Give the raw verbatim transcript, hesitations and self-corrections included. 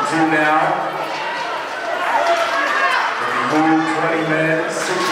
two now. If you move twenty men, six